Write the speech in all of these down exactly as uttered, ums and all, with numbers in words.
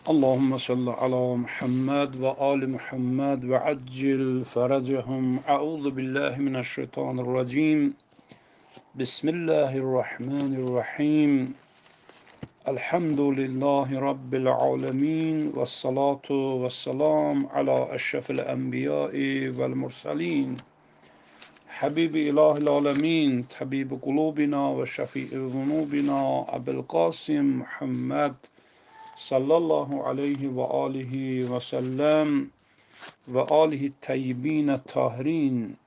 Allahümme salli ala Muhammed ve ali Muhammed ve accil feracehum. Euzu billahi mineşşeytanirracim. Bismillahirrahmanirrahim. Elhamdülillahi Rabbil alemin. Ve salatu ve selam ala eşrefil enbiyai vel mursalin. Habibi ilahil alemin. Tabibi kulubina ve şefii zunubina. Abul Qasim Muhammed sallallahu aleyhi ve alihi ve sellem ve alihi teyyibine tahirin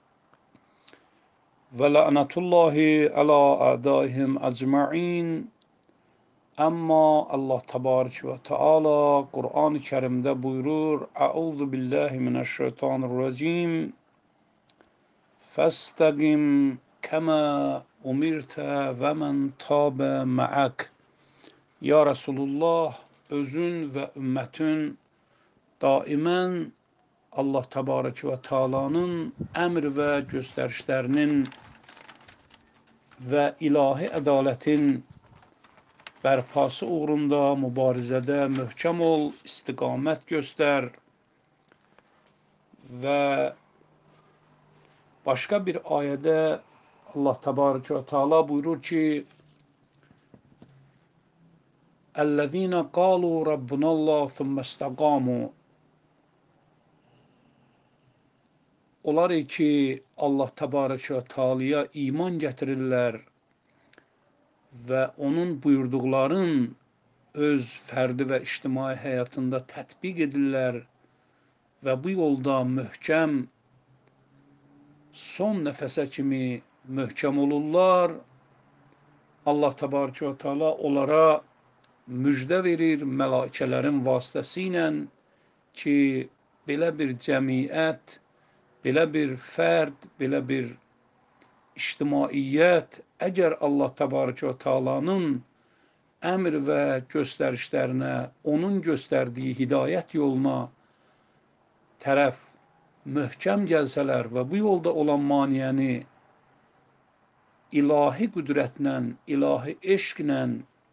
ve la'natullahi ala a'daihim ecma'in. Ama Allah tebarek ve teala Kur'an-ı Kerim'de buyurur: Euzu billahi mineşşeytanirracim. Festaqim kema umirte ve men tabe ma'ak. Ya Resulullah, özün ve ümmetin daimen Allah Tebarek ve Teala'nın emir ve gösterişlerinin ve ilahi adaletin berpası uğrunda mübarizede mühkem ol, istikamet göster. Ve başka bir ayette Allah Tebarek ve Teala buyurur ki: اَلَّذ۪ينَ قَالُوا رَبُّنَ اللّٰهُ ثُمَّ اسْتَقَامُوا. Onlar ki Allah Tebarek ve Teala'ya iman getirirler ve onun buyurdukların öz ferdi ve içtimai hayatında tatbik edirlər ve bu yolda möhkem son nefese kimi möhkem olurlar. Allah Tebarek ve Teala onlara müjde verir melaikelerin vasıtasıyla ki belə bir cəmiyyət, belə bir fərd, belə bir ictimaiyyət əgər Allah Təbarək və Teala'nın əmr və göstərişlərinə, onun göstərdiyi hidayət yoluna tərəf möhkəm gəlsələr və bu yolda olan maniyəni ilahi qüdrətlə, ilahi eşqlə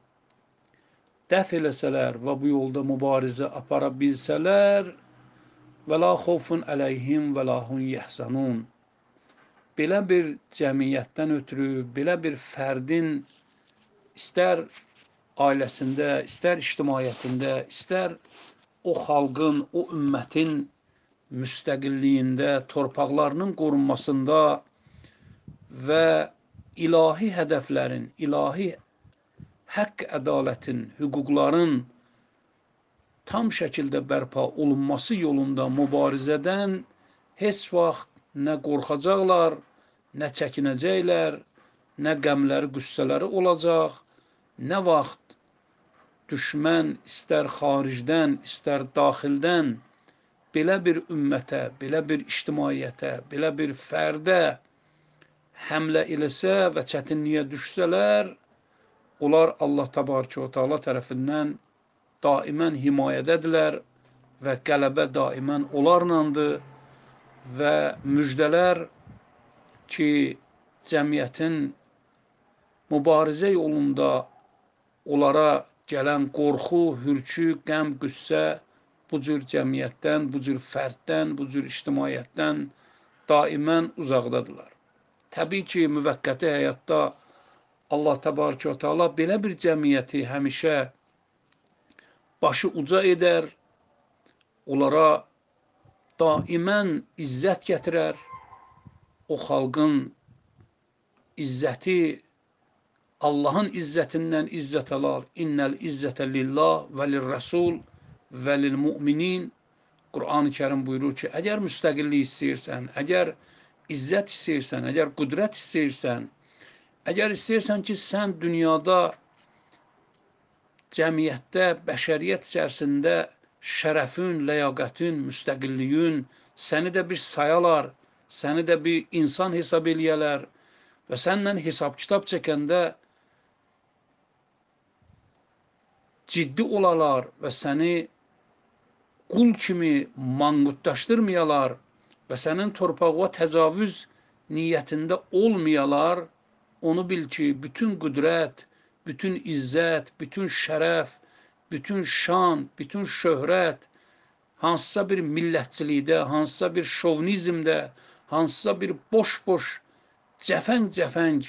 dəf eləsələr və bu yolda mübarizə apara bilsələr, və la xofun əleyhim və la hum yəhzanun. Belə bir cəmiyyətdən ötürü, belə bir fərdin istər ailəsində, istər ictimaiyyətində, istər o xalqın, o ümmətin müstəqilliyində, torpaqlarının qorunmasında və ilahi hədəflərin, ilahi haqq ədalətin, hüquqların tam şəkildə bərpa olunması yolunda mübarizədən heç vaxt nə qorxacaqlar, nə çəkinəcəklər, nə qəmləri, qüssələri olacaq, nə vaxt düşmən istər xaricdən, istər daxildən belə bir ümmətə, belə bir ictimaiyyətə, belə bir fərdə həmlə eləsə və çətinliyə düşsələr, onlar Allah Təbarək və Teala tərəfindən daimən himayədədirlər və qələbə daimən onlarlandır və müjdələr ki, cəmiyyətin mübarizə yolunda onlara gələn qorxu, hürkü, qəm, qüssə bu cür cəmiyyətdən, bu cür fərddən, bu cür ictimaiyyətdən daimən uzaqdadırlar. Təbii ki, müvəqqəti həyatda Allah Təbarək və Teala belə bir cəmiyyəti həmişə başı uca edər, onlara daimən izzət gətirər, o xalqın izzəti Allahın izzətindən izzət alar. İnnəl izzətə lillah və lirrəsul və lilmüminin. Qur'an-ı Kerim buyurur ki, əgər müstəqillik istəyirsən, əgər izzət istəyirsən, əgər qüdrət istəyirsən, əgər istəyirsən ki, sən dünyada, cəmiyyətdə, bəşəriyyət içərisində şərəfün, ləyaqətin, müstəqilliyin səni də bir sayalar, səni də bir insan hesab eləyələr və səndən hesab kitab çəkəndə ciddi olalar və səni qul kimi manqurtlaşdırmayalar və sənin torpağa təcavüz niyyətində olmayalar, onu bil ki, bütün qüdrət, bütün izzət, bütün şərəf, bütün şan, bütün şöhrət, hansısa bir millətçilikdə, hansısa bir şovinizmdə, hansısa bir boş-boş, cəfəng-cəfəng,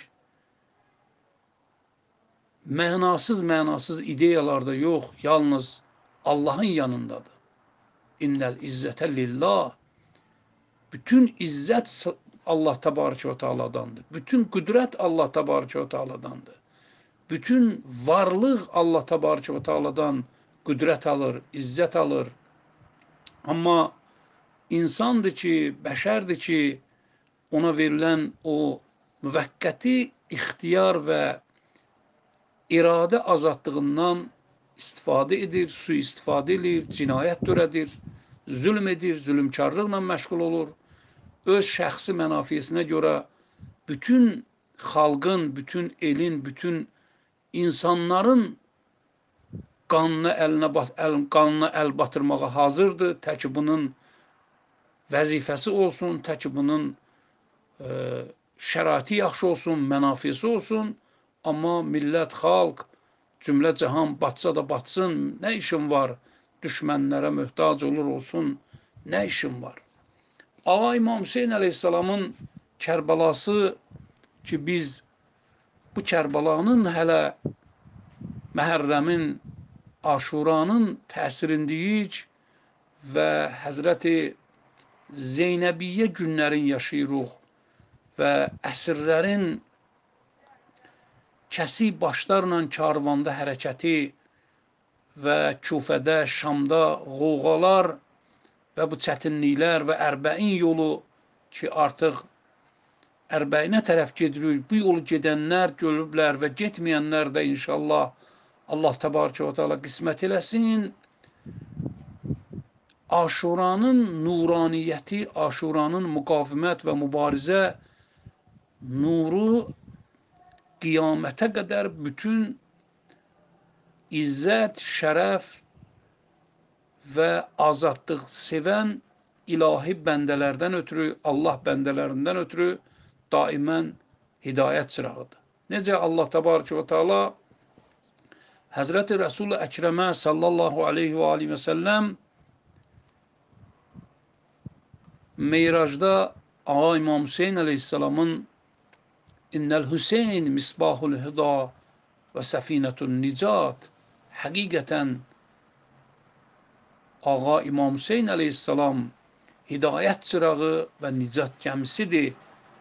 mənasız-mənasız ideyalarda yox, yalnız Allahın yanındadır. İnnəl izzətə lillah. Bütün izzət Allah təbarək və tealadandır. Bütün qüdrət Allah təbarək və tealadandır. Bütün varlıq Allah təbarək və tealadan qüdrət alır, izzət alır. Amma insandır ki, bəşərdir ki, ona verilən o müvəqqəti ixtiyar və iradə azadlığından istifadə edir, sui-istifadə edir, cinayət törədir, zülm edir, zülmkarlıqla məşğul olur. Öz şəxsi mənafiyesinə görə bütün xalqın, bütün elin, bütün insanların qanına, əlinə, əl, qanına əl batırmağa hazırdır. Tək ki bunun vəzifəsi olsun, tək ki bunun e, şəraiti yaxşı olsun, mənafiyesi olsun. Amma millət, xalq, cümlə cahan batsa da batsın, nə işin var? Düşmənlərə möhtac olur olsun, nə işin var? Ağa İmam Hüseyin əleyhissalamın Kərbalası ki, biz bu Kərbalanın hələ Məhərrəmin, Aşuranın təsirindəyik və Həzrəti Zeynəbiyyə günlərin yaşayırıq və əsrlərin kəsik başlarla karvanda hərəkəti və Küfədə, Şamda qoğalar və bu çətinliklər və Ərbəin yolu ki, artıq Ərbəinə tərəf gedirik. Bu yolu gedənlər görüblər və getməyənlər də inşallah Allah təbarəkə və teala qismət eləsin. Aşuranın nuraniyyəti, Aşuranın müqavimət və mübarizə nuru qiyamətə qədər bütün izzət, şərəf və azadlıq sevən ilahi bəndələrdən ötürü, Allah bəndələrindən ötürü daimən hidayət çırağıdır. Necə Allah təbarəkə və teala Həzrəti Rəsul-i Əkrəmə sallallahu aleyhi və aleyhi və səlləm Meyracda Ağa İmam Hüseyin əleyhissalamın İnnəl Hüseyin misbahul hüda və səfinətun nicat, həqiqətən Ağa İmam Hüseyin əleyhissalam hidayət çırağı və nicat gəmisidir.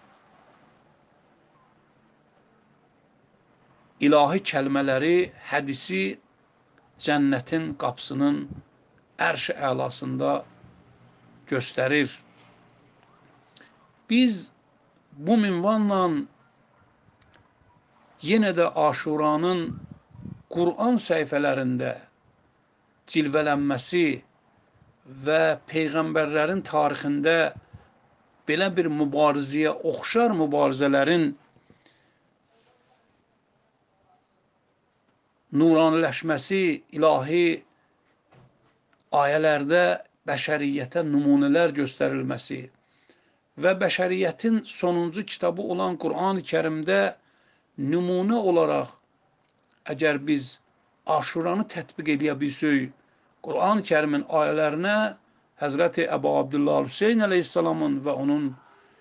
İlahi kəlmələri, hədisi cənnətin qapısının ərş-i əlasında göstərir. Biz bu minvanla yenə də Aşuranın Qur'an səhifələrində cilvələnməsi və Peyğəmbərlərin tarixində belə bir mübarizəyə oxşar mübarizələrin nuraniləşməsi, ilahi ayələrdə bəşəriyyətə nümunələr göstərilməsi və bəşəriyyətin sonuncu kitabı olan Qur'an-ı Kərimdə nümunə olaraq əgər biz Aşuranı tətbiq edə bilsək, Qur'an-ı Kərimin ayələrinə Həzrəti Əbu Abdullah Hüseyin əleyhissalamın və onun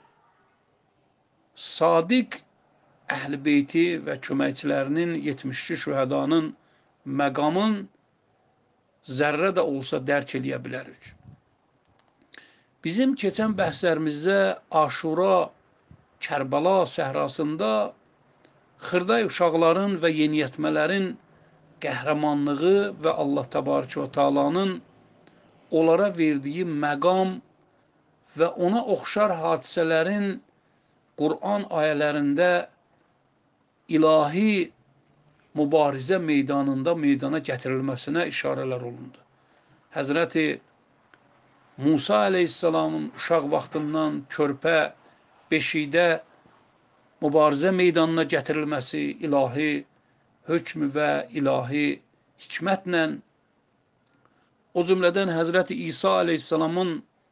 sadiq Əhl-i Beyti və köməkçilərinin yetmiş iki şühədanın məqamın zərrə də olsa dərk eləyə bilərik. Bizim keçən bəhslərimizdə Aşura, Kərbəla səhrasında xırda uşaqların və yeniyetmələrin qəhrəmanlığı və Allah təbarəkə və teala'nın onlara verdiyi məqam və ona oxşar hadisələrin Qur'an ayələrində ilahi mübarizə meydanında meydana gətirilməsinə işarələr olundu. Həzrəti Musa əleyhissalamın uşaq vaxtından körpə beşikdə mübarizə meydanına gətirilməsi ilahi hökmü və ilahi hikmətlə, o cümlədən Həzrəti İsa əleyhissalamın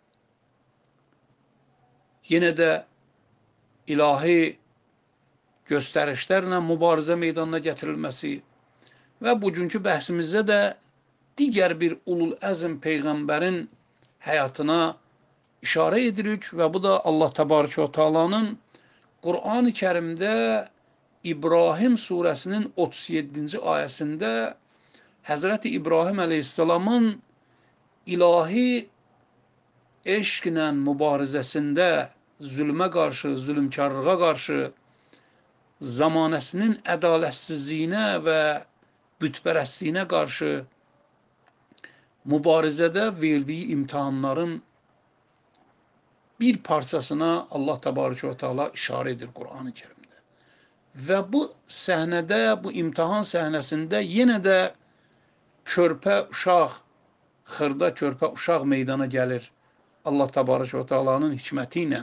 yenə də ilahi göstərişlərlə mübarizə meydanına gətirilməsi və bugünkü bəhsimizdə də digər bir ulul əzm peyğəmbərin həyatına işarə edirik və bu da Allah Təbarəkə və Teala'nın Qur'an-ı Kərimdə İbrahim surəsinin otuz yeddinci ayəsində Həzrəti İbrahim əleyhissalamın ilahi eşqlə mübarizəsində zülmə qarşı, zülmkarlığa qarşı, zamanəsinin ədalətsizliyinə və bütpərəstliyinə qarşı mübarizədə verdiyi imtihanların bir parçasına Allah Təbarəkə və Teala işarə edir Qur'an-ı Kərimdə. Və bu səhnədə, bu imtihan səhnəsində yenə də körpə uşaq, xırda körpə uşaq meydana gəlir Allah Təbarəkə və Teala'nın hikməti ilə.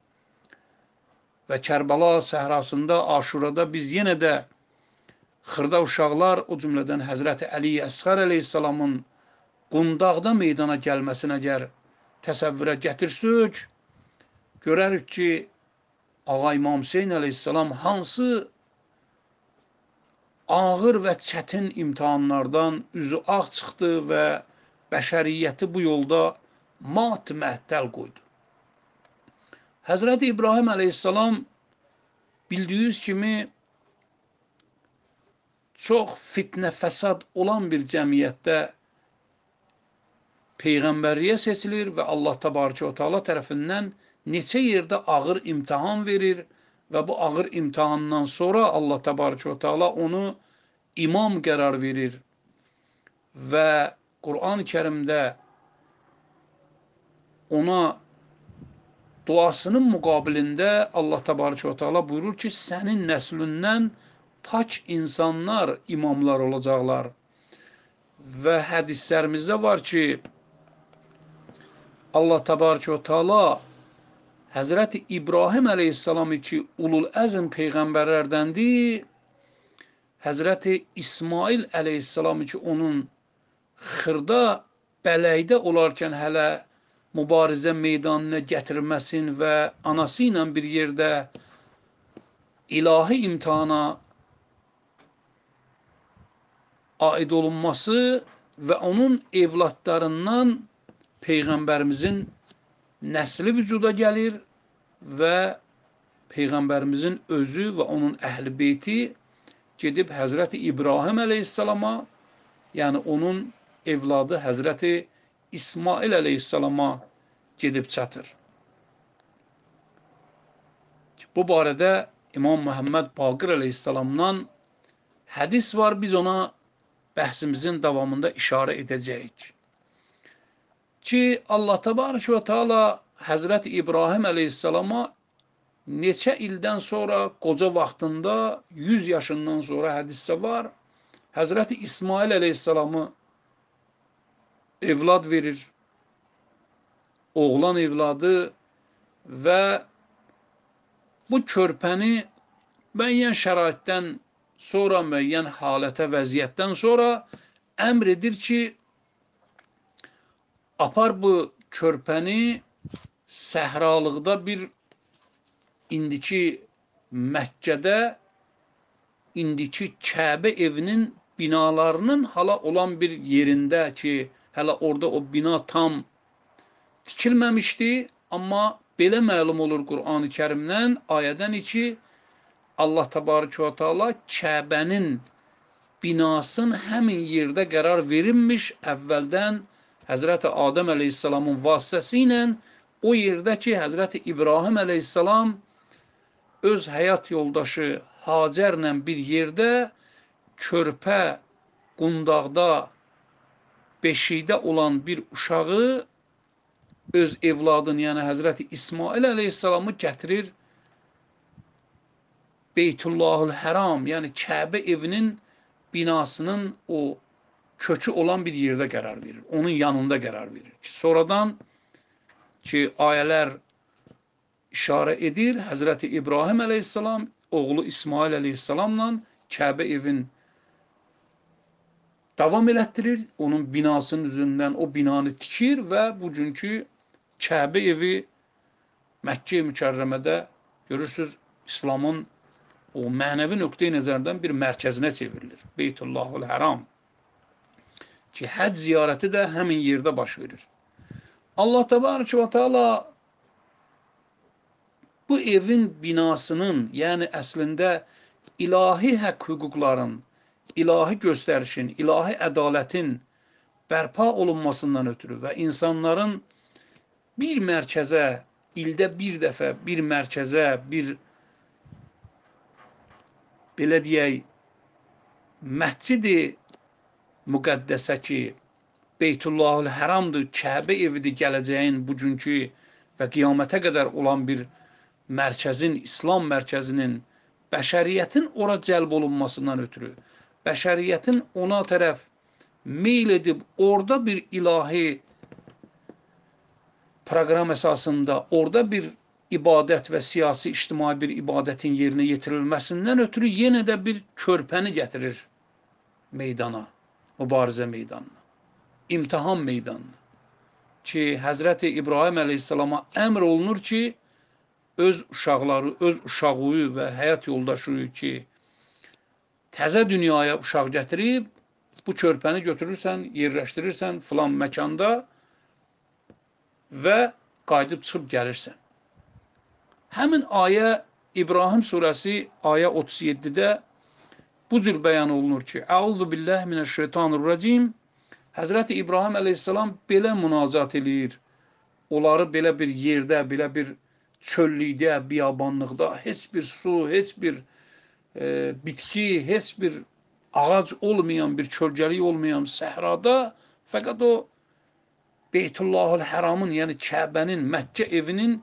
Və Kərbəla səhrasında, Aşurada biz yenə də xırda uşaqlar, o cümlədən Həzrəti Əli Əsğər əleyhissalamın qundaqda meydana gəlməsini əgər təsəvvürə gətirsək, görərik ki, Ağa İmam Hüseyin əleyhissalam hansı ağır və çətin imtihanlardan üzü ağ çıxdı və bəşəriyyəti bu yolda mat məhtəl qoydu. Həzrəti İbrahim əleyhissalam bildiyiniz kimi çox fitnə fəsad olan bir cəmiyyətdə peyğəmbərliyə seçilir və Allah Təbarəkə və Teala tərəfindən neçə yerdə ağır imtihan verir və bu ağır imtihandan sonra Allah Təbarəkə və Teala onu imam qərar verir və Qur'an-ı Kərimdə ona duasının müqabilində Allah Təbarəkə və Teala buyurur ki, sənin nəslindən pak insanlar imamlar olacaqlar. Və hədislərimizdə var ki, Allah Təbarəkə və Teala Həzrəti İbrahim əleyhissalam ki, ulul əzm peyğəmbərlərdəndir, Həzrəti İsmail əleyhissalam ki, onun xırda bələkdə olarkən hələ mübarizə meydanına gətirilməsin və anası ilə bir yerdə ilahi imtihana aid olunması və onun evladlarından Peyğəmbərimizin nəsli vücuda gəlir və Peyğəmbərimizin özü və onun əhl-i beyti gedib Həzrəti İbrahim əleyhissalama, yəni onun evladı Həzrəti İsmail əleyhissalama gedib çatır. Bu barədə İmam Məhəmməd Baqir əleyhissalamdan hədis var, biz ona bəhsimizin davamında işarə edəcəyik. Ki Allah Təbarəkə və Teala Həzrəti İbrahim əleyhissalama neçə ildən sonra, qoca vaxtında, yüz yaşından sonra hədisdə var, Həzrəti İsmail əleyhissalamı evlad verir, oğlan evladı və bu körpəni müəyyən şəraitdən sonra, müəyyən halətə, vəziyyətdən sonra əmr edir ki, apar bu körpəni səhralıqda bir indiki Məkkədə, indiki Kəbə evinin binalarının hala olan bir yerində ki, hələ orada o bina tam tikilməmişdi, amma belə məlum olur Qur'an-ı Kərimdən, ayədən ki, Allah Təbarəkə və Teala Kəbənin binasının həmin yerdə qərar verilmiş, əvvəldən Həzrəti Adəm əleyhissalamın vasitəsilə o yerdə ki, Həzrəti İbrahim əleyhissalam öz həyat yoldaşı Hacərlə bir yerdə körpə qundaqda beşikdə olan bir uşağı öz evladını, yəni Həzrəti İsmail əleyhissalamı gətirir Beytullahül Həram, yəni Kəbə evinin binasının o kökü olan bir yerdə qərar verir. Onun yanında qərar verir. Sonradan ki, ayələr işarə edir, Həzrəti İbrahim əleyhissalam oğlu İsmail əleyhissalamla Kəbə evin davam elətdirir, onun binasının üzündən o binanı tikir və bugünkü Kəbə evi Məkkə-i Mükərrəmədə görürsünüz, İslamın o mənəvi nöqteyi nəzərdən bir mərkəzinə çevrilir. Beytullahül Həram. Ki, ki həc ziyarəti də həmin yerdə baş verir. Allah Təbarək və Teala bu evin binasının, yəni əslində ilahi haqq hüquqların, ilahi göstərişin, ilahi ədalətin bərpa olunmasından ötürü və insanların bir mərkəzə, ildə bir dəfə bir mərkəzə, bir belə deyək, məscid-i müqəddəsə ki, Beytullahül Həramdır, Kəbə evidir, gələcəyin bugünkü və qiyamətə qədər olan bir mərkəzin, İslam mərkəzinin, bəşəriyyətin ora cəlb olunmasından ötürü, bəşəriyyətin ona tərəf meyl edib, orada bir ilahi proqram əsasında, orada bir ibadət və siyasi, ictimai bir ibadətin yerinə yetirilməsindən ötürü yenə də bir körpəni gətirir meydana, mübarizə meydanına, imtihan meydanına ki, Həzrəti İbrahim əleyhissalama əmr olunur ki, öz uşaqları, öz uşağı və həyat yoldaşı ki, təzə dünyaya uşaq gətirib, bu körpəni götürürsən, yerləşdirirsən filan məkanda və qayıdıb çıxıb gəlirsən. Həmin ayə İbrahim surəsi ayə otuz yeddidə bu cür bəyan olunur ki, Əuzu billahi minəşşeytanirracim. Həzrəti İbrahim əleyhissalam belə münacat eləyir. Onları belə bir yerdə, belə bir çöllükdə, biyabanlıqda, heç bir su, heç bir e, bitki, heç bir ağac olmayan, bir çölgəlik olmayan səhrada, fəqət o Beytullahül Həramın, yəni Kəbənin, Məkkə evinin,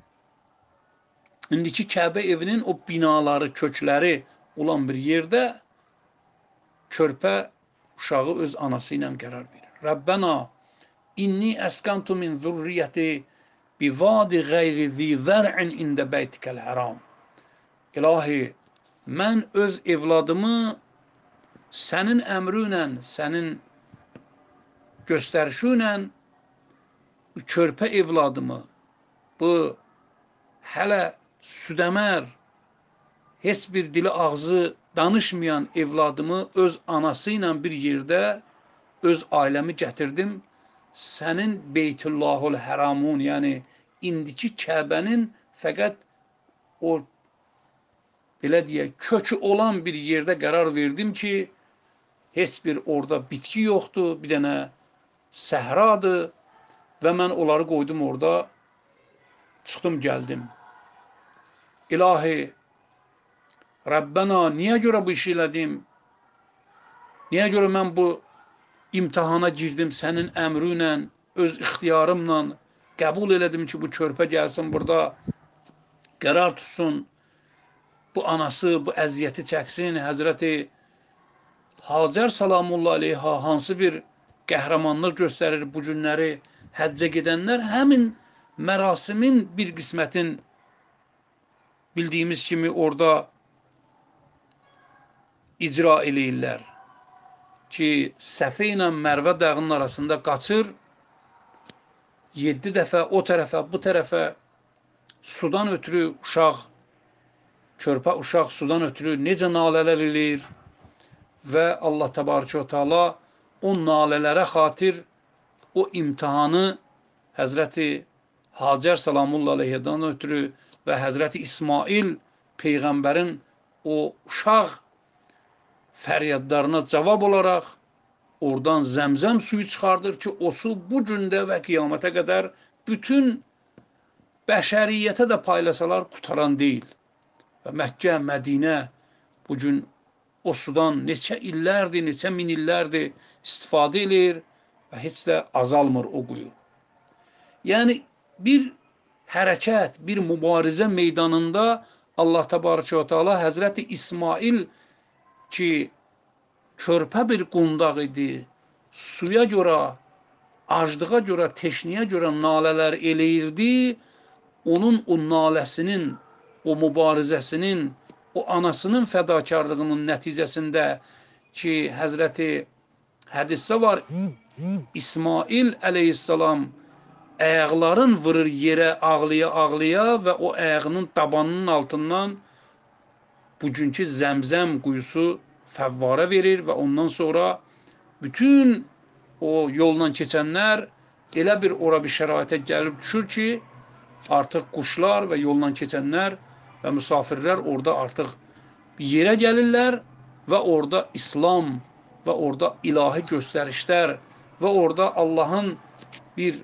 indiki Kəbə evinin o binaları, kökləri olan bir yerdə körpə uşağı öz anası ilə qərar verir. Rəbbənə inni əskantu min zurriyyəti bivadi qeyri zi zər'in ində beytikəl həram. İlahi, mən öz evladımı sənin əmrünlə, sənin göstərişinlə körpə evladımı, bu hələ südəmər, heç bir dili ağzı danışmayan evladımı öz anası ilə bir yerdə öz ailəmi gətirdim. Sənin Beytullahül Həramun, yəni indiki Kəbənin fəqət o belə deyək, kökü olan bir yerdə qərar verdim ki, heç bir orada bitki yoxdur, bir dənə səhradır və mən onları qoydum orada, çıxdım, gəldim. İlahi, Rəbbənə, niyə görə bu işi elədim? Niyə görə mən bu imtihana girdim sənin əmrünlə, öz ixtiyarımla qəbul elədim ki, bu körpə gəlsin burada, qərar tutsun, bu anası, bu əziyyəti çəksin. Həzrəti Hacər salamullah aleyha hansı bir qəhrəmanlıq göstərir bu günləri həccə gedənlər, həmin mərasimin bir qismətin bildiyimiz kimi orada icra eləyirlər ki, Səfə ilə Mərvə dağının arasında qaçır, yeddi dəfə o tərəfə, bu tərəfə sudan ötürü uşaq, körpə uşaq sudan ötürü necə nalələr eləyir və Allah Təbarək və Teala o nalələrə xatir o imtihanı Həzrəti Hacər salamullah aleyhədən ötürü və Həzrəti İsmail Peyğəmbərin o uşaq fəryadlarına cavab olaraq oradan zəmzəm suyu çıxardır ki, o su bu gündə və qiyamətə qədər bütün bəşəriyyətə də paylasalar qutaran deyil. Və Məkkə, Mədinə bugün o sudan neçə illərdir, neçə min illərdir istifadə edir və heç də azalmır o quyu. Yəni, bir hərəkət, bir mübarizə meydanında Allah Təbarək və Teala Həzrəti İsmail ki, körpə bir qundaq idi, suya görə, aclığa görə, teşniyə görə nalələr eləyirdi, onun o naləsinin, o mübarizəsinin, o anasının fədakarlığının nəticəsində ki, Həzrəti hədisdə var, İsmail əleyhissalam ayaqların vurur yerə ağlaya-ağlaya və o ayağının tabanının altından bugünkü zəmzəm quyusu fəvvara verir və ondan sonra bütün o yolla keçənlər elə bir ora bir şəraitə gəlib düşür ki, artıq quşlar və yolla keçənlər və müsafirlər orada artıq bir yerə gəlirlər və orada İslam və orada ilahi göstərişlər və orada Allahın bir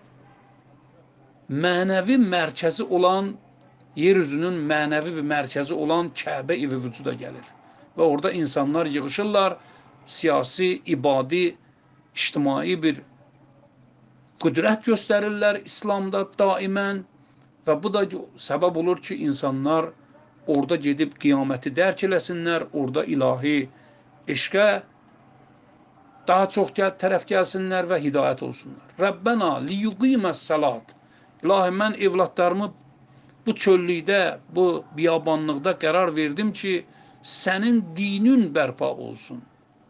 mənəvi mərkəzi olan, yeryüzünün mənəvi bir mərkəzi olan Kəbə evi vücuda gəlir. Və orada insanlar yığışırlar, siyasi, ibadi, ictimai bir qüdrət göstərirlər İslamda daimən və bu da səbəb olur ki, insanlar orada gedib qiyaməti dərk eləsinlər, orada ilahi eşqə daha çox gəl, tərəf gəlsinlər və hidayət olsunlar. Rəbbənə liyuqiməs salat. İlahi, mən evlatlarımı bu çöllükdə, bu biyabanlıqda qərar verdim ki, sənin dinin bərpa olsun.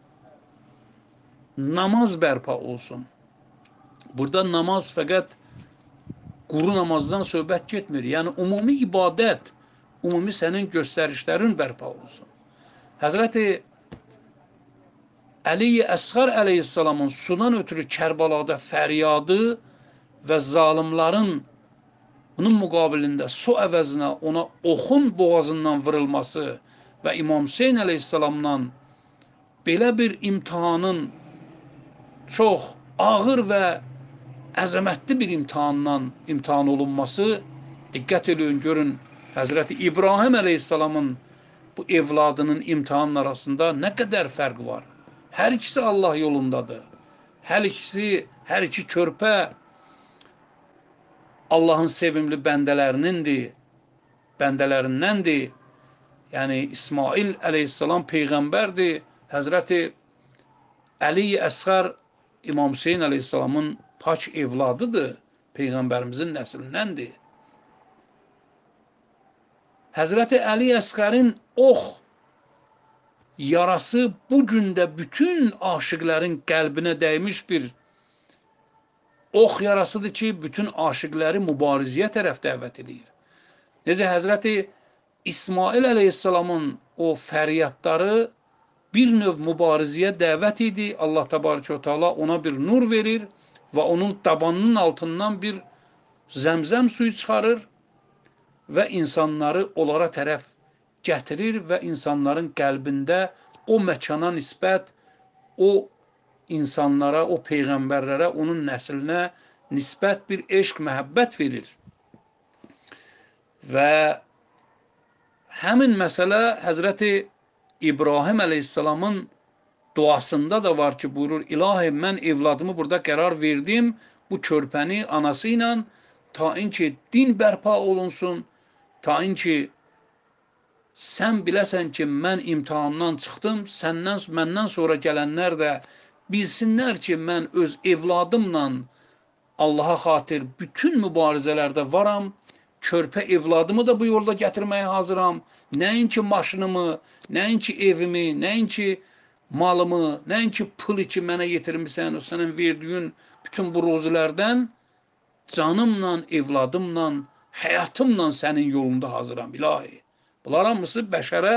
Namaz bərpa olsun. Burada namaz fəqət quru namazdan söhbət getmir. Yəni, umumi ibadət, umumi sənin göstərişlərin bərpa olsun. Həzrəti Əli Əsğar əleyhissalamın sudan ötürü Kərbalada fəryadı və zalimların bunun müqabilində su əvəzinə ona oxun boğazından vırılması və İmam Hüseyin əleyhissalamdan belə bir imtihanın çox ağır və əzəmətli bir imtihandan imtihan olunması, diqqət edin, görün, Həzrəti İbrahim əleyhissalamın bu evladının imtihanın arasında nə qədər fərq var. Hər ikisi Allah yolundadır. Hər ikisi, hər iki körpə Allahın sevimli bəndələrinindir, bəndələrindəndir. Yəni, İsmail əleyhissalam peyğəmbərdir. Həzrəti Əli Əsğar İmam Hüseyin əleyhissalamın pak evladıdır, peyğəmbərimizin nəslindəndir. Həzrəti Əli Əsğərin ox yarası bugün də bütün aşıqlərin qəlbinə dəymiş bir ox yarasıdır ki, bütün aşıqləri mübarizəyə tərəf dəvət edir. Necə Həzrəti İsmail əleyhissalamın o fəryadları bir növ mübarizəyə dəvət idi. Allah təbarəkə və təala ona bir nur verir və onun tabanının altından bir zəmzəm suyu çıxarır və insanları onlara tərəf gətirir və insanların qəlbində o məkana nisbət, o insanlara, o peyğəmbərlərə, onun nəslinə nisbət bir eşq, məhəbbət verir. Və həmin məsələ Həzrəti İbrahim əleyhissalamın duasında da var ki, buyurur, İlahi, mən evladımı burada qərar verdim, bu körpəni anası ilə, tayin ki, din bərpa olunsun, tayin ki, sən biləsən ki, mən imtihandan çıxdım, səndən, məndən sonra gələnlər də bilsinlər ki, mən öz evladımla Allaha xatir bütün mübarizələrdə varam, körpə evladımı da bu yolda gətirməyə hazıram, nəinki maşınımı, nəinki evimi, nəinki malımı, nəinki pulu ki, mənə yetirmişsən, o sənin verdiyin bütün bu rozulərdən canımla, evladımla, həyatımla sənin yolunda hazıram, İlahi. Bunlar hamısı bəşərə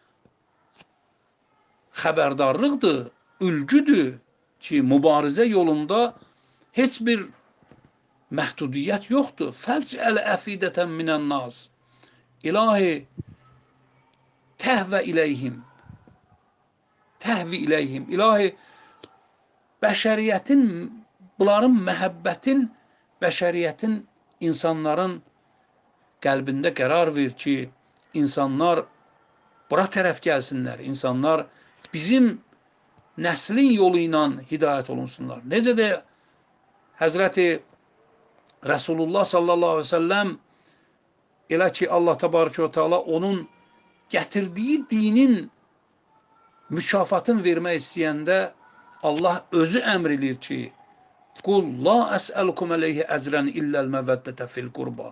xəbərdarlıqdır, ülgüdür ki, mübarizə yolunda heç bir məhdudiyyət yoxdur. Fəcəl əfidətən minən nas. İlahi, təhvə iləyhim. Təhvi iləyhim. İlahi, bəşəriyyətin, bunların məhəbbətin, bəşəriyyətin, insanların qəlbində qərar ver ki, insanlar bura tərəf gəlsinlər, insanlar bizim nəslin yolu ilə hidayət olunsunlar. Necə də Həzrəti Rəsulullah sallallahu aleyhi ve selləm elə ki, Allah təbarəkə və teala onun gətirdiyi dinin mükafatını vermək istəyəndə Allah özü əmr edir ki, Qul la əsəlukum əleyhi əcrən illəl məvəddətə fil qurba.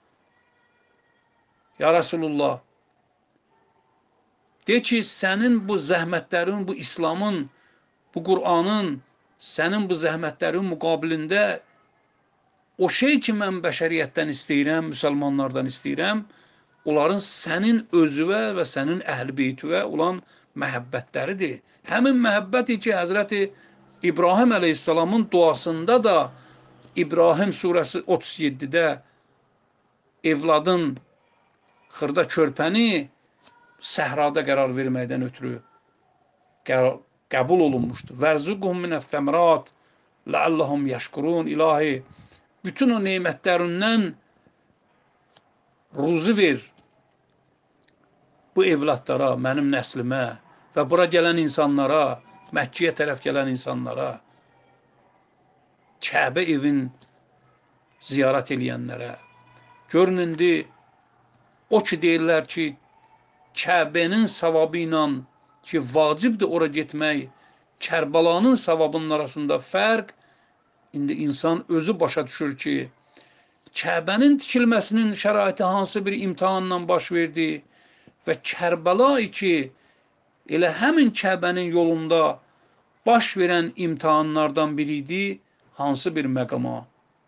Ya Resulullah, de ki, sənin bu zəhmətlərin, bu İslamın, bu Qur'anın, sənin bu zəhmətlərin müqabilində o şey ki, mən bəşəriyyətdən istəyirəm, müsəlmanlardan istəyirəm, onların sənin özüvə və sənin əhl-i beytüvə olan məhəbbətləridir. Həmin məhəbbəti ki, Həzrəti İbrahim Aleyhisselamın duasında da İbrahim suresi otuz yedidə evladın xırda körpəni səhrada qərar verməkdən ötürü qəbul olunmuşdur. Vərzuqhum minəs-səmrat ləallahum yəşkurun. İlahi, bütün o nemətlərindən ruzi ver bu evlatlara, mənim nəslimə və bura gələn insanlara, Məkkiyə tərəf gələn insanlara, Kəbə evin ziyarət eləyənlərə. Görün, indi o ki deyirlər ki, Kəbənin savabı ilə ki, vacibdir ora getmək, Kərbəlanın savabının arasında fərq, indi insan özü başa düşür ki, Kəbənin tikilməsinin şəraiti hansı bir imtihanla baş verdi və Kərbəla ki, elə həmin Kəbənin yolunda baş verən imtihanlardan biri idi, hansı bir məqama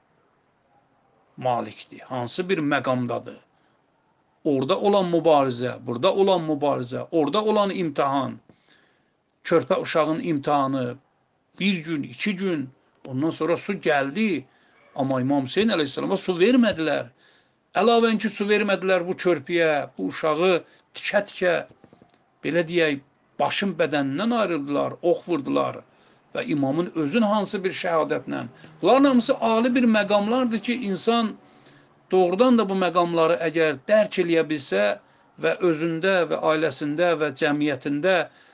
malikdir, hansı bir məqamdadır. Orada olan mübarizə, burada olan mübarizə, orada olan imtihan, körpə uşağın imtihanı, bir gün, iki gün, ondan sonra su gəldi, amma İmam Hüseyin Aleyhisselama su vermədilər. Əlavən ki, su vermədilər bu körpəyə, bu uşağı tikə-tikə, belə deyək, başın bədənindən ayrıldılar, ox vurdular və imamın özün hansı bir şəhadətlə. Bunların hamısı ali bir məqamlardır ki, insan doğrudan da bu məqamları əgər dərk eləyə bilsə və özündə və ailəsində və cəmiyyətində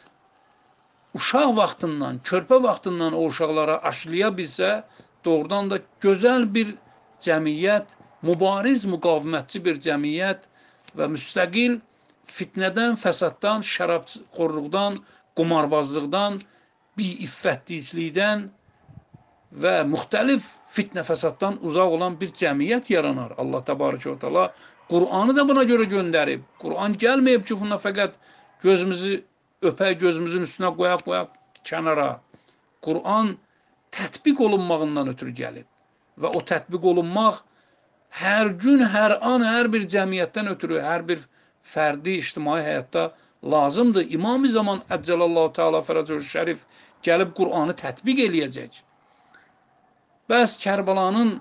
uşaq vaxtından, körpə vaxtından o uşaqlara aşılaya bilsə, doğrudan da gözəl bir cəmiyyət, mübariz, müqavimətçi bir cəmiyyət və müstəqil fitnədən, fəsaddan, şərabxorluqdan, qumarbazlıqdan, bi-iffətlikdən və müxtəlif fitnə fəsaddan uzaq olan bir cəmiyyət yaranar. Allah təbarəkə və təala Qur'anı da buna görə göndərib. Qur'an gəlməyib ki, buna fəqət gözümüzü öpək, gözümüzün üstünə qoyaq, qoyaq kənara. Qur'an tətbiq olunmağından ötürü gəlib və o tətbiq olunmaq hər gün, hər an, hər bir cəmiyyətdən ötürü, hər bir fərdi ictimai həyatda lazımdır. İmam-ı Zaman Əccəlallahu Teala Fərəcəhu Şərif gəlib Qur'anı tətbiq eləyəcək. Bəs Kərbəlanın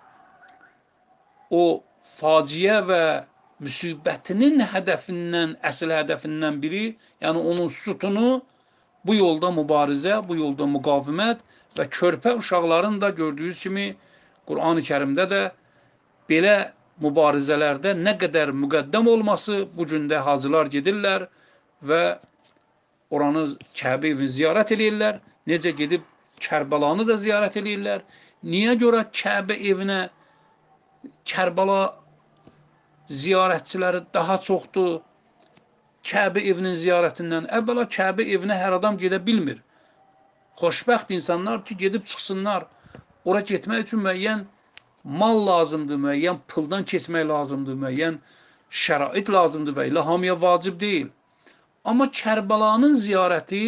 o faciə və müsibətinin hədəfindən, əsl hədəfindən biri, yəni onun sütunu bu yolda mübarizə, bu yolda müqavimət və körpə uşaqların da gördüyünüz kimi Qur'an-ı Kərimdə də belə mübarizələrdə nə qədər müqəddəm olması, bu gündə hacılar gedirlər və oranı Kəbə evini ziyarət edirlər, necə gedib Kərbəlanı da ziyarət edirlər. Niyə görə Kəbə evinə Kərbəla ziyarətçiləri daha çoxdur Kəbə evinin ziyarətindən? Əvvəla Kəbə evinə hər adam gedə bilmir. Xoşbəxt insanlar ki, gedib çıxsınlar. Ora getmək üçün müəyyən mal lazımdır, müəyyən puldan keçmək lazımdır, müəyyən şərait lazımdır və elə hamıya vacib deyil. Amma Kərbəlanın ziyarəti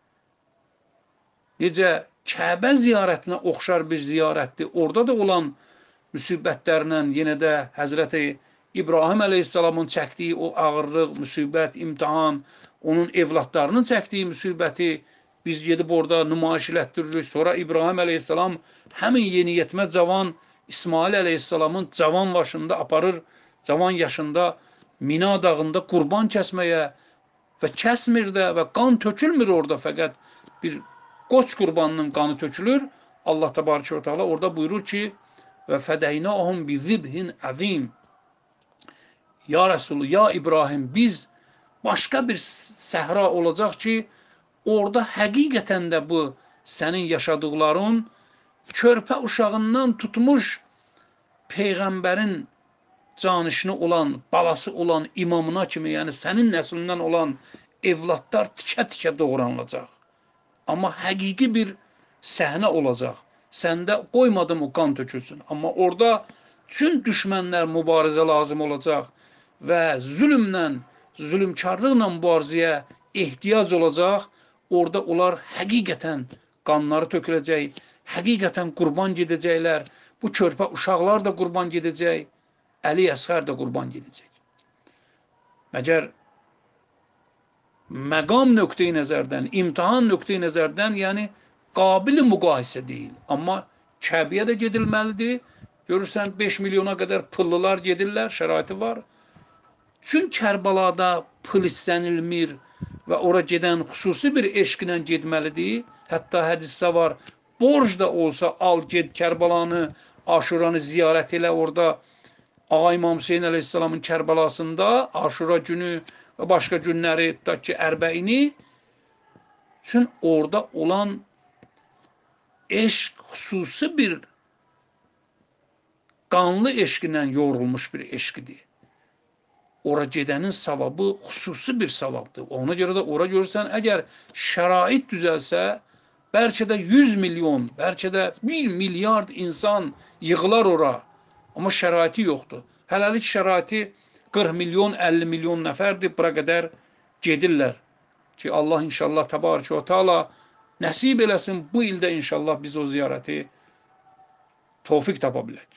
necə Kəbə ziyarətinə oxşar bir ziyarətdir. Orada da olan müsibətlərlə yenə də Həzrəti İbrahim Əleyhisselamın çəkdiyi o ağırlıq, müsibət, imtihan, onun evlatlarının çəkdiyi müsibəti biz gedib orada nümayiş elətdiririk. Sonra İbrahim Əleyhisselam həmin yeniyetmə cavan İsmail Əleyhisselamın cavan başında aparır, cavan yaşında Mina dağında qurban kəsməyə və kəsmir də və qan tökülmür orada, fəqət bir qoç qurbanının qanı tökülür. Allah təbarəkə və təala orada buyurur ki, və fədəynəhum bi zibhin azim. Ya Resulü, ya İbrahim, biz başqa bir səhra olacaq ki, orada həqiqətən də bu sənin yaşadıqların körpə uşağından tutmuş Peyğəmbərin canişini olan, balası olan imamına kimi, yəni sənin nəslindən olan evlatlar tikə-tikə doğranılacaq. Amma həqiqi bir səhnə olacaq. Səndə qoymadım o qan tökülsün. Amma orada tüm düşmənlər mübarizə lazım olacaq və zülmlə, zülmkarlıqla mübarizəyə ehtiyac olacaq. Orada onlar həqiqətən qanları töküləcək, həqiqətən qurban gedəcəklər. Bu körpə uşaqlar da qurban gedəcək, Əli Əsğər də qurban gedəcək. Məgər məqam nöqteyi nəzərdən, imtihan nöqteyi nəzərdən, yəni qabili müqayisə deyil. Amma Kəbəyə də gedilməlidir. Görürsən beş milyona qədər pıllılar gedirlər, şəraiti var. Çünki Kərbalada pul istənilmir və ora gedən xüsusi bir eşqlə getməlidir. Hətta hədisdə var, borc da olsa al ged Kərbalanı, Aşuranı ziyarət elə orada. Ağa İmam Hüseyin əleyhissalamın Kərbalasında Aşura günü və başqa günləri, tutaq ki, Ərbəini üçün orada olan eşq xüsusi bir qanlı eşqlə yorulmuş bir eşqidir. Ora gedənin savabı xüsusi bir savabdır. Ona görə də ora görürsən, əgər şərait düzəlsə, bəlkə də yüz milyon, bəlkə də bir milyard insan yığılar ora. Amma şəraiti yoxdur. Hələlik şəraiti qırx milyon, əlli milyon nəfərdir, bura qədər gedirlər. Ki Allah inşallah təbarəkə və təala nəsib eləsin, bu ildə inşallah biz o ziyarəti tövfiq tapa bilək.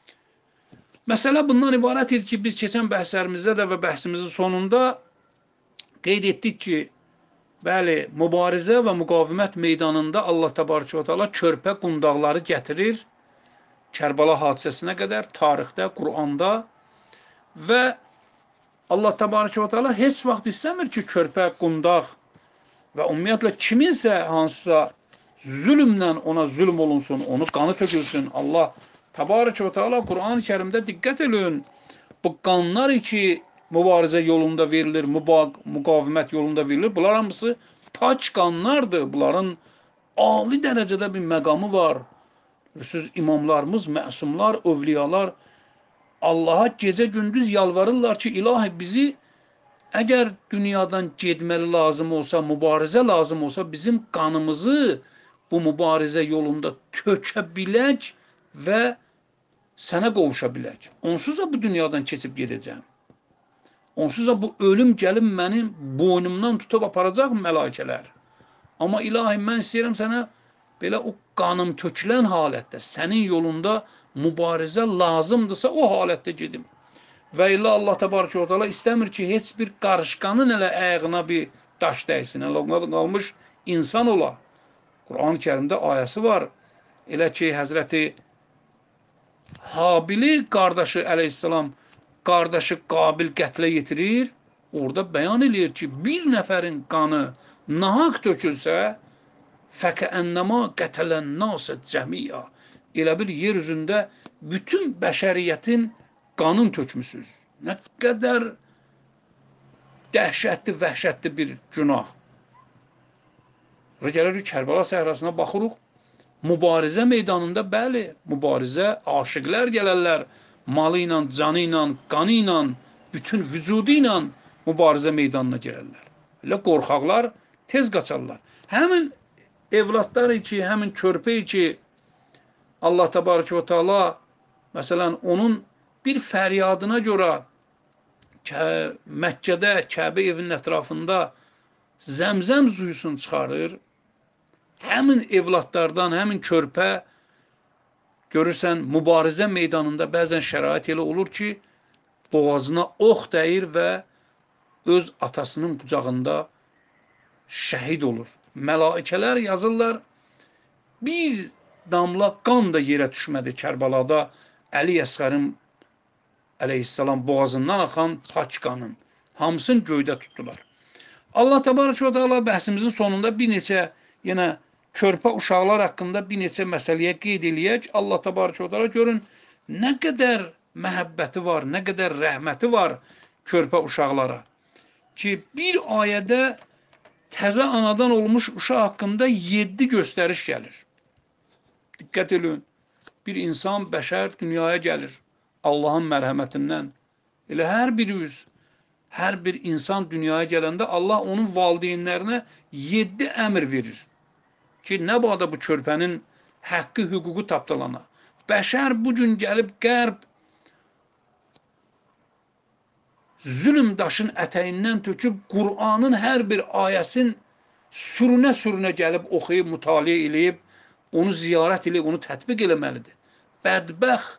Məsələ bundan ibarət idi ki, biz keçən bəhslərimizdə də və bəhsimizin sonunda qeyd etdik ki, bəli, mübarizə və müqavimət meydanında Allah təbarəkə və təala körpə qundaqları gətirir. Kərbala hadisəsinə qədər tarixdə, Quranda və Allah təbarəkə və təala heç vaxt istəmir ki, körpə, qundaq və ümumiyyətlə kiminsə hansısa zülmlə ona zülm olunsun, onu qanı tökülsün. Allah təbarəkə və təala Quran-ı Kərimdə diqqət edin. Bu qanlar ki, mübarizə yolunda verilir, müqavimət yolunda verilir. Bunlar hamısı paç qanlardır. Bunların ali dərəcədə bir məqamı var. Siz imamlarımız, məsumlar, övliyalar Allaha gecə-gündüz yalvarırlar ki, ilahi bizi əgər dünyadan getməli lazım olsa, mübarizə lazım olsa, bizim qanımızı bu mübarizə yolunda tökə bilək və sənə qovuşa bilək. Onsuz da bu dünyadan keçib gedəcəm. Onsuz da bu ölüm gəlib mənim boynumdan tutub aparacaq mələkələr. Amma ilahi mən istəyirəm sənə belə o qanım tökülən halətdə, sənin yolunda mübarizə lazımdırsa o halətdə gedim. Və illa Allah təbarəkə və təala istəmir ki, heç bir qarışqanın elə ayağına bir daş dəysin. Elə qalmış insan ola. Quran-ı Kərimdə ayəsi var. Elə ki, Həzrəti Habili qardaşı əleyhissalam, qardaşı Qabil qətlə yetirir. Orada bəyan edir ki, bir nəfərin qanı nahaq tökülsə, fəkəənnəmə qətələn nasə cəmiyə. Elə bir yer üzündə bütün bəşəriyyətin qanın tökmüsünüz. Nə qədər dəhşətli, vəhşətli bir günah. Gəlirik Kərbala səhrasına baxırıq. Mübarizə meydanında bəli, mübarizə, aşıqlər gələrlər. Malı ilə, canı ilə, qanı ilə, bütün vücudu ilə mübarizə meydanına gələrlər. Elə qorxaqlar tez qaçarlar. Həmin evlatlar ki, həmin körpə ki, Allah təbarəkə və təala məsələn onun bir fəryadına görə Məkkədə, Kəbə evinin ətrafında zəmzəm suyusunu çıxarır. Həmin evlatlardan, həmin körpə görürsən mübarizə meydanında bəzən şərait elə olur ki, boğazına ox dəyir və öz atasının qucağında şəhid olur. Mələikələr yazırlar, bir damla qan da yerə düşmədi Kərbalada Əli Əsqərin əleyhissalam boğazından axan paç qanın. Hamısını göydə tutdular. Allah təbarəkə və təala bəhsimizin sonunda bir neçə yenə körpə uşaqlar haqqında bir neçə məsələyə qeyd eləyək. Allah təbarəkə və təala görün nə qədər məhəbbəti var, nə qədər rəhməti var körpə uşaqlara. Ki bir ayədə təzə anadan olmuş uşaq haqqında yeddi göstəriş gəlir. Diqqət edin. Bir insan, bəşər dünyaya gəlir. Allahın mərhəmətindən. Elə hər birimiz, hər bir insan dünyaya gələndə Allah onun valideynlərinə yeddi əmr verir. Ki, nə bağda bu körpənin haqqı, hüququ tapdalana. Bəşər bugün gəlib qərb zülm daşın ətəyindən töküb Qur'anın hər bir ayəsin sürünə-sürünə gəlib oxuyub, mütaliə eləyib, onu ziyarət eləyib, onu tətbiq eləməlidir. Bədbəxt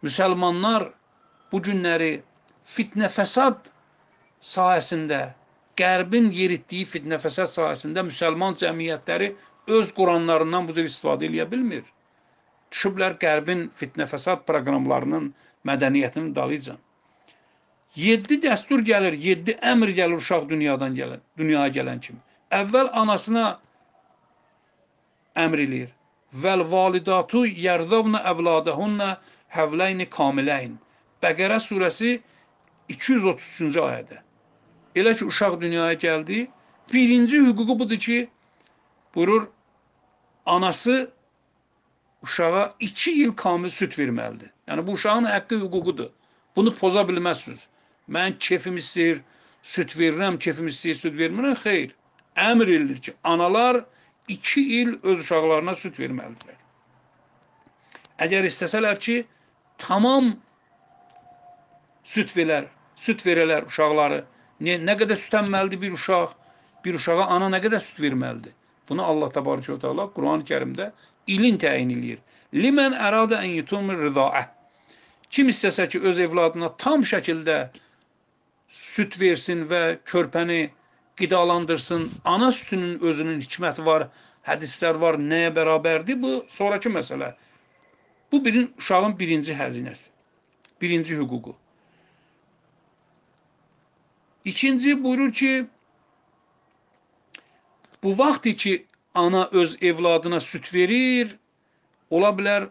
müsəlmanlar bu günləri fitnə fəsad sahəsində Qərbin yeritdiyi fitnə fəsad sayəsində müsəlman cəmiyyətləri öz Quranlarından bu cür istifadə edə bilmir. Düşüblər Qərbin fitnə fəsad proqramlarının, mədəniyyətinin dalıca. Yeddi dəstur gəlir, yeddi əmr gəlir uşaq dünyadan gələn, dünyaya gələn kimi. Əvvəl anasına əmr eləyir. Vəl validatu yərdavna əvladəhunna həvləyni kamiləyn. Bəqərə surəsi iki yüz otuz üçüncü ayədə. Elə ki, uşaq dünyaya gəldi, birinci hüququ budur ki, buyurur, anası uşağa iki il kamil süt verməlidir. Yəni, bu uşağın həqqi hüququdur. Bunu poza bilməzsiniz. Mən kefim istəyir, süt verirəm, kefim istəyir, süt vermirəm. Xeyr. Əmr edilir ki, analar iki il öz uşaqlarına süt verməlidirlər. Əgər istəsələr ki, tamam süt verər, süt verələr uşaqları. Ne, nə qədər süt əmməlidir bir uşaq? Bir uşağa ana nə qədər süt verməlidir? Bunu Allah Təbarəkə və Təala Quran-ı Kərimdə ilin təyin edir. Limən əradə ən yutumur rızaə. Kim istəsə ki, öz evladına tam şəkildə süt versin və körpəni qidalandırsın, ana sütünün özünün hikməti var, hədislər var, nəyə bərabərdir? Bu, sonraki məsələ. Bu, birin, uşağın birinci həzinəsi, birinci hüququ. İkinci buyurur ki, bu vaxt ki, ana öz evladına süt verir, ola bilər,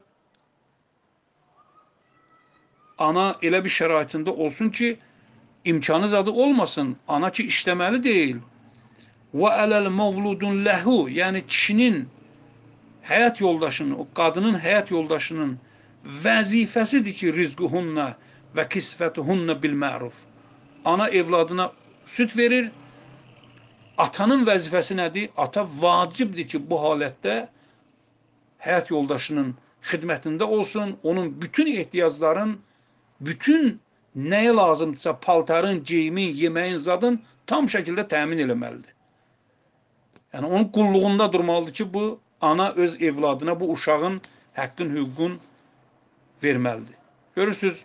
ana elə bir şəraitində olsun ki, imkanı zadı olmasın, ana ki, işləməli deyil. Və ələl məvludun ləhu, yəni kişinin həyat yoldaşının, o qadının həyat yoldaşının vəzifəsidir ki, rizquhunna və kisfətuhunna bil məruf. Ana evladına süt verir. Atanın vəzifəsi nədir? Ata vacibdir ki, bu halətdə həyat yoldaşının xidmətində olsun, onun bütün ehtiyacların, bütün nəyə lazımdırsa, paltarın, geyimin, yeməyin, zadın tam şəkildə təmin eləməlidir. Yəni, onun qulluğunda durmalıdır ki, bu ana öz evladına, bu uşağın həqqin, hüququn verməlidir. Görürsünüz,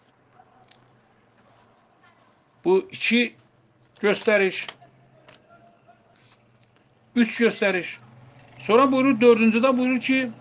bu iki göstəriş, üç göstəriş. Sonra buyurur, dördüncüdə buyurur ki,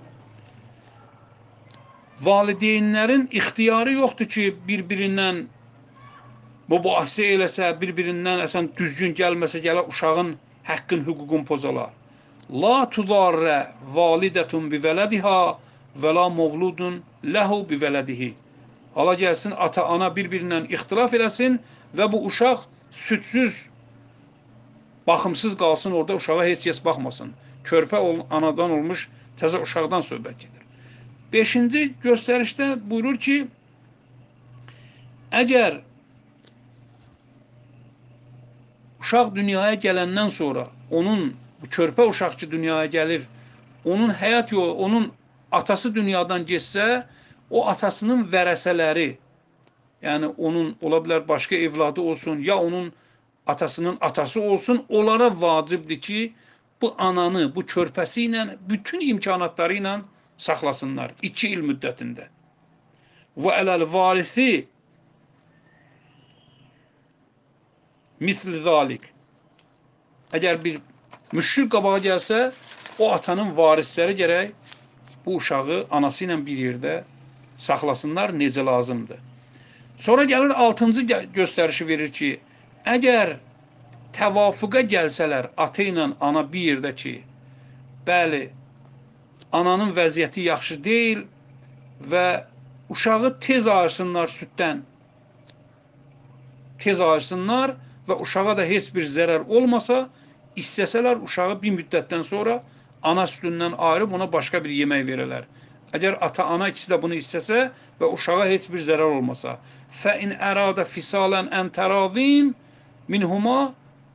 valideynlərin ixtiyarı yoxdur ki, bir-birindən mübahisə eləsə, bir-birindən əsən düzgün gəlməsə, gələ uşağın həqqin, hüququn pozalar. La tudarrə validətun bi vələdiha və la mevludun ləhu bi vələdihi. Hala gəlsin, ata-ana bir-birindən ixtilaf eləsin və bu uşaq sütsüz, baxımsız qalsın, orada uşağa heç kəs baxmasın. Körpə anadan olmuş təzə uşaqdan söhbət gedir. Beşinci göstərişdə buyurur ki, əgər uşaq dünyaya gələndən sonra, onun, bu körpə uşaq ki dünyaya gəlir, onun həyat yolu, onun atası dünyadan geçsə, o atasının vərəsələri, yəni onun ola bilər başqa evladı olsun, ya onun atasının atası olsun, onlara vacibdir ki, bu ananı, bu körpəsi ilə, bütün imkanatları ilə saxlasınlar iki il müddətində. Və ələl varisi misli zalik. Əgər bir müşrik qabağa gəlsə, o atanın varisləri gərək bu uşağı anası ilə bir yerdə saxlasınlar, necə lazımdır. Sonra gəlir altıncı göstərişi verir ki, əgər təvafuqa gəlsələr, ata ilə ana bir yerdə ki, bəli, ananın vəziyyəti yaxşı deyil və uşağı tez ayırsınlar süddən, tez ayırsınlar və uşağa da heç bir zərər olmasa, istəsələr uşağı bir müddətdən sonra ana südündən ayırıb ona başqa bir yemək verələr. Əgər ata-ana ikisi də bunu istəsə və uşağa heç bir zərər olmasa, fəin əradə fisalən ən təravin minhuma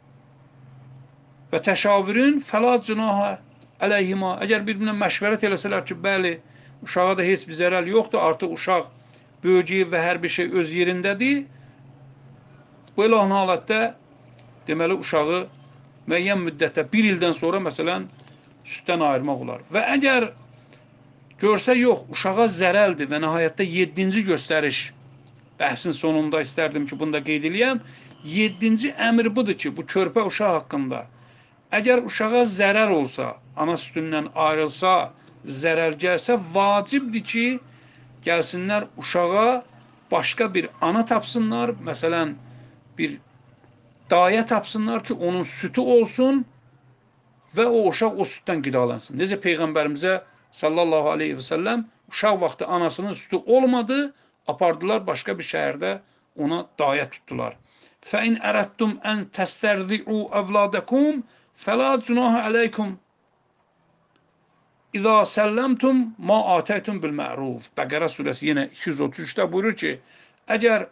və təşavirin fəla cünahə əleyhima. Əgər bir-birinə məşvərət eləsələr ki, bəli, uşağa da heç bir zərər yoxdur, artıq uşaq böyüyüb və hər bir şey öz yerindədir, belə olan halətdə deməli uşağı müəyyən müddətdə bir ildən sonra məsələn süddən ayırmaq olar. Və əgər görsə yox, uşağa zərəldir və nəhayətdə yeddinci göstəriş Bəhsin sonunda istərdim ki, bunu da qeyd eləyəm. Yeddinci əmr budur ki, bu körpə uşaq haqqında. Əgər uşağa zərər olsa, ana sütündən ayrılsa, zərər gəlsə, vacibdir ki, gəlsinlər uşağa başqa bir ana tapsınlar. Məsələn, bir dayə tapsınlar ki, onun sütü olsun və o uşaq o sütdən qidalansın. Necə Peyğəmbərimizə sallallahu aleyhi və səlləm uşaq vaxtı anasının sütü olmadı, apardılar başqa bir şəhərdə ona dayə tutdular. فَاِنْ اَرَدْتُمْ اَنْ تَسْتَرْضِعُوا اَوْلَادَكُمْ فَلَا جُنَاهَ عَلَيْكُمْ اِذَا سَلَّمْتُمْ مَا آتَيْتُمْ بِالْمَعْرُوفِ. Bəqərə surəsi yenə iki yüz otuz üçdə buyurur ki, əgər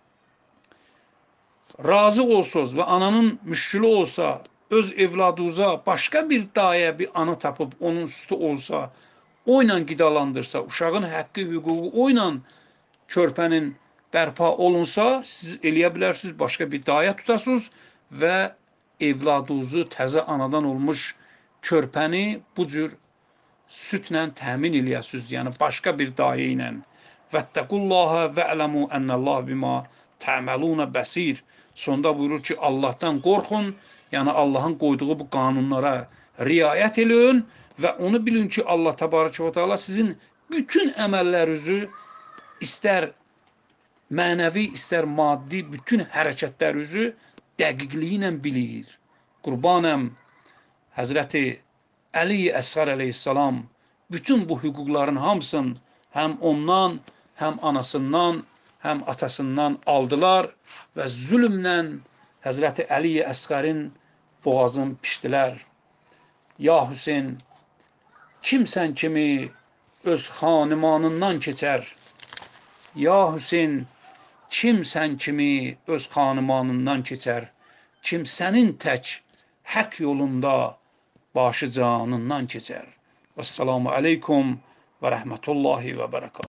razı olsunuz və ananın müşkülü olsa, öz evladınıza başqa bir dayə, bir ana tapıb onun sütü olsa, o ilə qidalandırsa, uşağın haqqı, hüququ o ilə körpənin bərpa olunsa, siz eləyə bilərsiniz, başqa bir dayə tutasınız və evladınızı təzə anadan olmuş körpəni bu cür sütlə təmin eləyəsiniz, yəni başqa bir dayə ilə. Vəttəqullaha və'ləmu ennəllaha bima tə'məlunə bəsir. Sonda buyurur ki, Allahdan qorxun, yəni Allahın qoyduğu bu qanunlara riayət edin və onu bilin ki, Allah təbarəkə və təala sizin bütün əməllərinizi istər mənəvi, istər maddi bütün hərəkətlərinizi dəqiqliyi ilə bilir. Qurbanəm Həzrəti Əli Əsğər əleyhissalam bütün bu hüquqların hamısını həm ondan, həm anasından, həm atasından aldılar və zülmlə Həzrəti Əli Əsğərin boğazını pişdilər. Ya Hüseyn, kimsən kimi öz xanımanından keçər? Ya Hüseyn, kimsən kimi öz xanımanından keçər? Kim sənin tək haqq yolunda başı canından keçər? Vəssalamu aleykum və rəhmətullahi və bərəkatuhu.